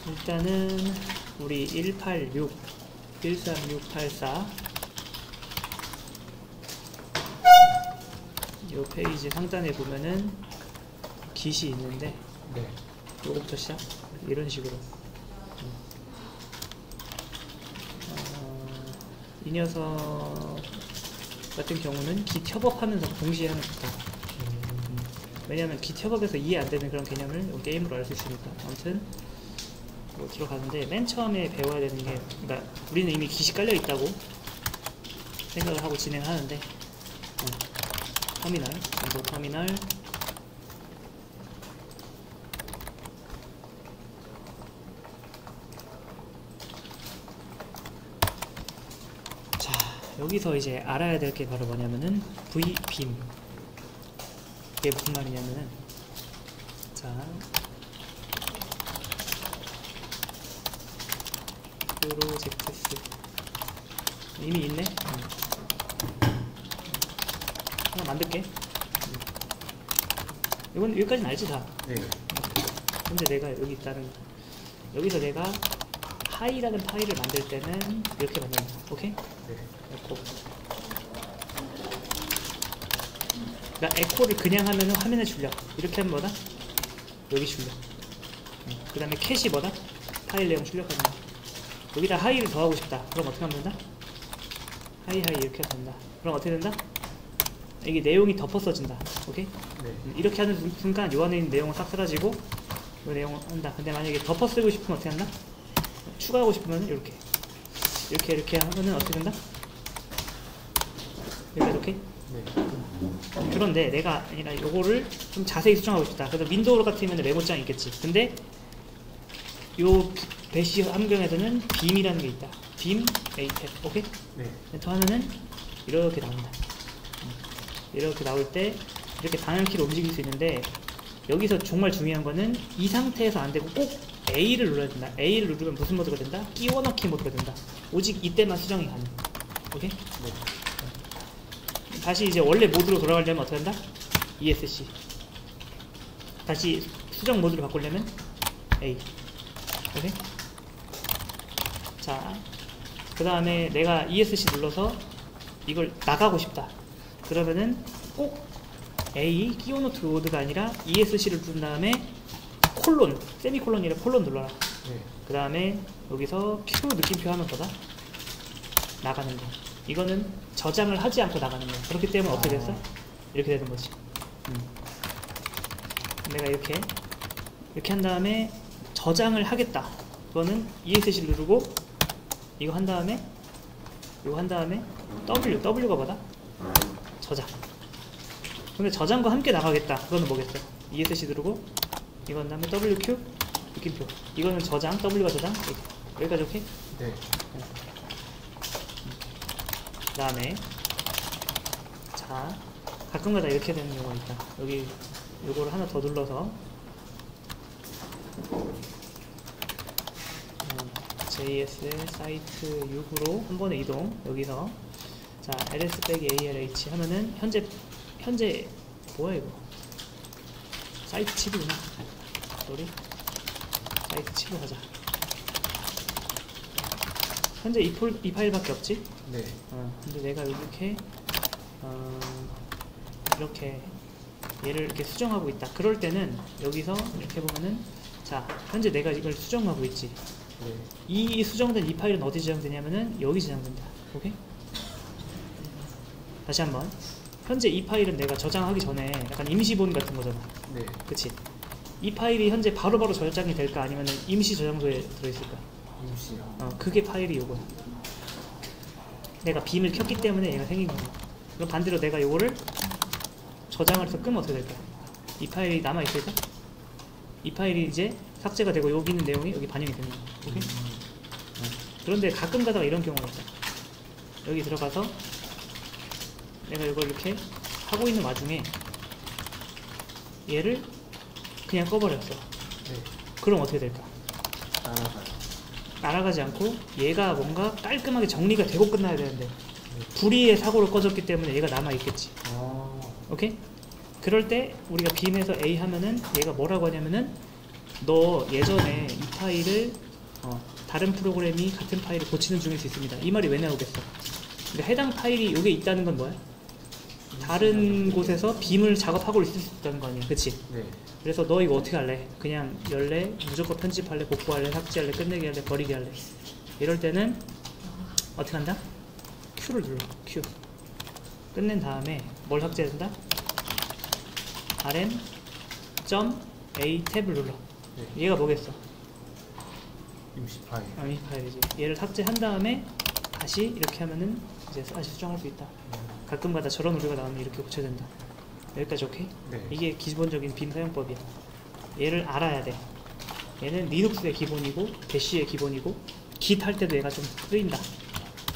일단은 우리 186 13684 요 페이지 상단에 보면은 깃이 있는데 네. 요거부터 시작. 이런 식으로 이 녀석 같은 경우는 깃 협업하면서 동시에 하면 좋다. 왜냐하면 깃 협업에서 이해 안 되는 그런 개념을 게임으로 알 수 있으니까. 아무튼 뭐 들어가는데 맨 처음에 배워야 되는 게, 그러니까 우리는 이미 깃이 깔려 있다고 생각을 하고 진행하는데, 터미널, 먼저 터미널, 자 여기서 이제 알아야 될 게 바로 뭐냐면은 V빔. 이게 무슨 말이냐면은, 자 프로젝트스 이미 있네. 하나 만들게. 이건 여기까지는 알지 다. 네. 근데 내가 여기 있다는, 여기서 내가 하이라는 파일을 만들 때는 이렇게 만든다. 오케이? 네. 에코. 그러니까 에코를 그냥 하면은 화면에 출력. 이렇게 하면 뭐다? 여기 출력. 그 다음에 캣이 뭐다? 파일 내용 출력하는 거. 여기다 하이를 더하고 싶다. 그럼 어떻게 하면 된다? 하이 이렇게 하면 된다. 그럼 어떻게 된다? 이게 내용이 덮어 써진다. 오케이? 네. 이렇게 하는 순간 요 안에 있는 내용은 싹 사라지고 이 내용을 한다. 근데 만약에 덮어 쓰고 싶으면 어떻게 한다? 추가하고 싶으면 이렇게 하면은 어떻게 된다? 이렇게? 네. 그런데 내가 아니라 요거를 좀 자세히 수정하고 싶다. 그래서 윈도우 같으면 메모장이 있겠지. 근데 요 배시 환경에서는 빔이라는 게 있다. 빔 ATAB. 오케이? 네. 엔터 하면은 이렇게 나온다. 이렇게 나올 때 이렇게 방향키로 움직일 수 있는데, 여기서 정말 중요한 거는 이 상태에서 안 되고 꼭 A를 눌러야 된다. A를 누르면 무슨 모드가 된다? 끼워 넣기 모드가 된다. 오직 이때만 수정이 가능. 오케이? 네. 다시 이제 원래 모드로 돌아가려면 어떻게 한다? ESC. 다시 수정 모드로 바꾸려면 A. 오케이? 자, 그 다음에 내가 ESC 눌러서 이걸 나가고 싶다. 그러면은 꼭 A 끼워노트 모드가 아니라 ESC를 누른 다음에 콜론, 세미콜론이라 콜론 눌러라. 네. 그 다음에 여기서 표 느낌표 하면 보다 나가는 거. 이거는 저장을 하지 않고 나가는 거야. 그렇기 때문에 어떻게 됐어? 이렇게 되는 거지. 내가 이렇게 한 다음에 저장을 하겠다. 그거는 ESC를 누르고 이거 한 다음에 W가 뭐다? 저장. 근데 저장과 함께 나가겠다. 그거는 뭐겠어? ESC 누르고 이거 한 다음에 WQ 느낌표. 이거는 저장, W가 저장. 여기까지 오케이? 네. 그 다음에 자 가끔가다 이렇게 되는 경우가 있다. 여기 요거를 하나 더 눌러서 JS의 사이트 6으로 한 번에 이동. 여기서 자 ls-alh 하면은 현재 뭐야 이거? 사이트 7이구나. 쏘리. 사이트 7로 가자. 현재 이 파일밖에 없지? 네. 근데 내가 이렇게 얘를 이렇게 수정하고 있다. 그럴 때는 여기서 이렇게 보면은, 자 현재 내가 이걸 수정하고 있지. 네. 이 수정된 이 파일은 어디 저장되냐면은 여기 저장된다. 오케이? 다시 한번. 현재 이 파일은 내가 저장하기 전에 약간 임시본 같은 거잖아. 네. 그치? 이 파일이 현재 바로바로 저장이 될까? 아니면 임시 저장소에 들어있을까? 임시요. 그게 파일이 요거야. 내가 빔을 켰기 때문에 얘가 생긴 거야. 그럼 반대로 내가 요거를 저장을 해서 끄면 어떻게 될까? 이 파일이 남아있을까? 이 파일이 이제 삭제가 되고 여기 있는 내용이 여기 반영이 되는 거야. 오케이? 그런데 가끔 가다가 이런 경우가 있다. 여기 들어가서 내가 이걸 이렇게 하고 있는 와중에 얘를 그냥 꺼버렸어. 네. 그럼 어떻게 될까? 날아가요. 날아가지 않고 얘가 뭔가 깔끔하게 정리가 되고 끝나야 되는데 불의의 사고로 꺼졌기 때문에 얘가 남아있겠지. 오케이? 그럴 때 우리가 빔에서 A 하면은 얘가 뭐라고 하냐면은 너 예전에 이 파일을 다른 프로그램이 같은 파일을 고치는 중일 수 있습니다. 이 말이 왜 나오겠어? 그러니까 해당 파일이 여기에 있다는 건 뭐야? 다른 곳에서 빔을 작업하고 있을 수 있다는 거 아니야, 그치? 네. 그래서 너 이거 어떻게 할래? 그냥 열래? 무조건 편집할래? 복구할래? 삭제할래? 끝내기 할래? 버리기 할래? 이럴 때는 어떻게 한다? Q를 눌러. Q. 끝낸 다음에 뭘 삭제해야 된다? rm.a 탭을 눌러. 네. 얘가 뭐겠어? 임시 파일. 이 파일이지. 얘를 삭제한 다음에 다시 이렇게 하면은 이제 다시 수정할 수 있다. 가끔가다 저런 오류가 나오면 이렇게 고쳐야 된다. 여기까지 오케이? 네. 이게 기본적인 빔 사용법이야. 얘를 알아야 돼. 얘는 리눅스의 기본이고 대시의 기본이고 Git 할 때도 얘가 좀 쓰인다.